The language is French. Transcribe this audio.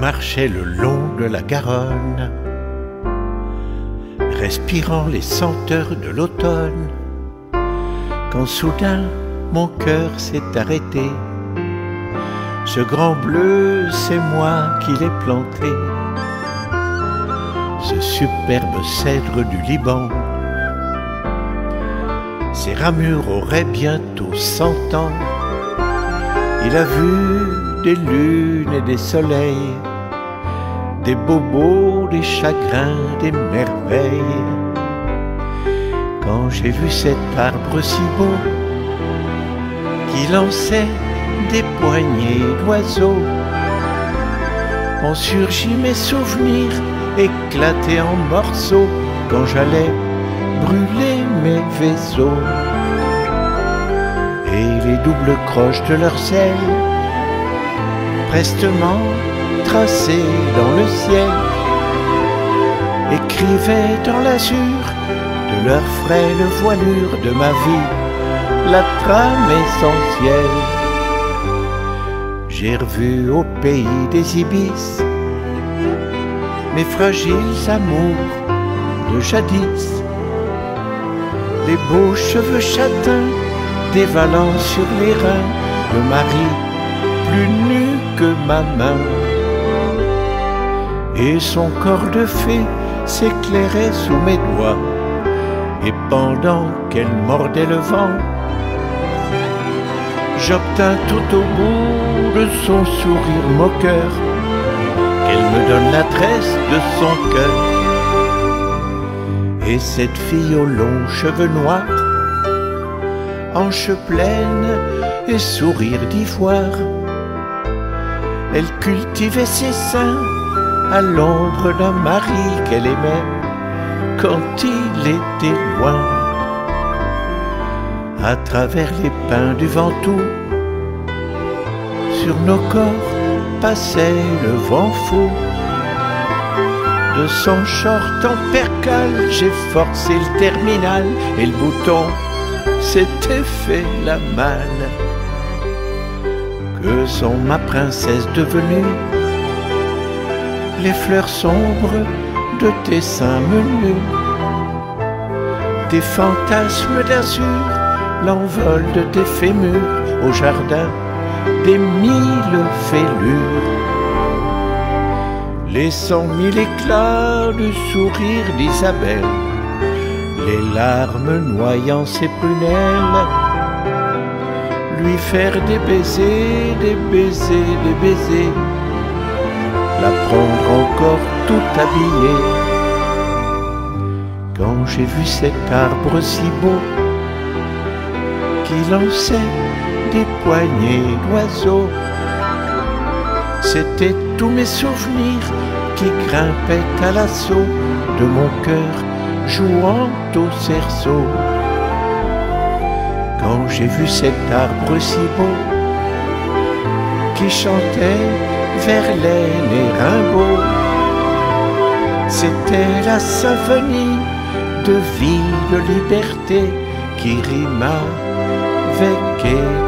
marchait le long de la Garonne, respirant les senteurs de l'automne, quand soudain mon cœur s'est arrêté. Ce grand bleu, c'est moi qui l'ai planté. Ce superbe cèdre du Liban, ses ramures auraient bientôt 100 ans. Il a vu des lunes et des soleils, des bobos, des chagrins, des merveilles. Quand j'ai vu cet arbre si beau, qui lançait des poignées d'oiseaux, ont surgi mes souvenirs éclatés en morceaux, quand j'allais brûler mes vaisseaux. Et les doubles croches de leurs ailes, prestement tracées dans le ciel, écrivaient dans l'azur de leur frêle voilure de ma vie la trame essentielle. J'ai revu au pays des ibis mes fragiles amours de jadis, les beaux cheveux châtains dévalant sur les reins de Marie, plus nue que ma main. Et son corps de fée s'éclairait sous mes doigts, et pendant qu'elle mordait le vent, j'obtins tout au bout de son sourire moqueur qu'elle me donne l'adresse de son cœur. Et cette fille aux longs cheveux noirs, hanches pleines et sourire d'ivoire, elle cultivait ses seins à l'ombre d'un mari qu'elle aimait quand il était loin. À travers les pins du Ventoux, sur nos corps passait le vent fou. De son short en percale, j'ai forcé le terminal et le bouton s'était fait la malle. Que sont ma princesse devenue les fleurs sombres de tes seins menus, tes fantasmes d'azur, l'envol de tes fémurs au jardin des 1000 fêlures, les 100 000 éclats du sourire d'Isabelle, les larmes noyant ses prunelles, lui faire des baisers, des baisers, des baisers, la prendre encore tout habillée. Quand j'ai vu cet arbre si beau, qui lançait des poignées d'oiseaux, c'était tous mes souvenirs qui grimpaient à l'assaut de mon cœur jouant au cerceau. Quand j'ai vu cet arbre si beau, qui chantait Verlaine et Rimbaud, c'était la symphonie de vie, de liberté qui rima avec